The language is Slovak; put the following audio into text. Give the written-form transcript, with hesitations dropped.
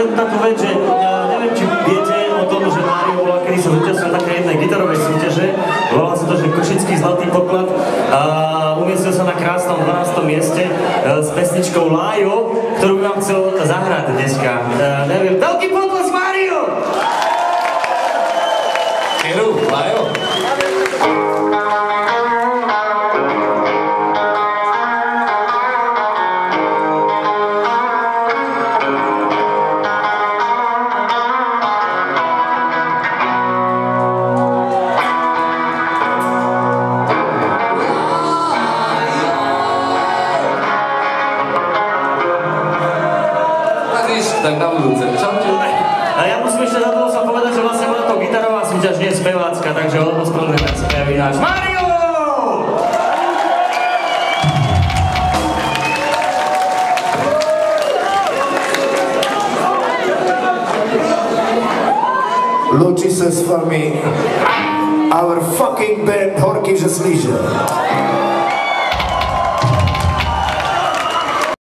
takú vec, že neviem, či viete o tom, že Mário bola, kedy sa zúčastnil také jednej gitarovej súťaže, volá sa to, že Košický zlatý poklad, a umiestnil sa na krásnom 12. mieste s pesničkou Lájo, ktorú by vám chcel zahrať dneska. Neviem, veľký potlesk Mário! Keru, Lájo. Tak na budúce. Čaute. A ja musím ešte za toho sa povedať, že vlastne bola to gitarová súťaž, nie spevácka, takže ospravedlňujeme spevy náš Mário! Loučí se s vámi our fucking band Horky že slíže.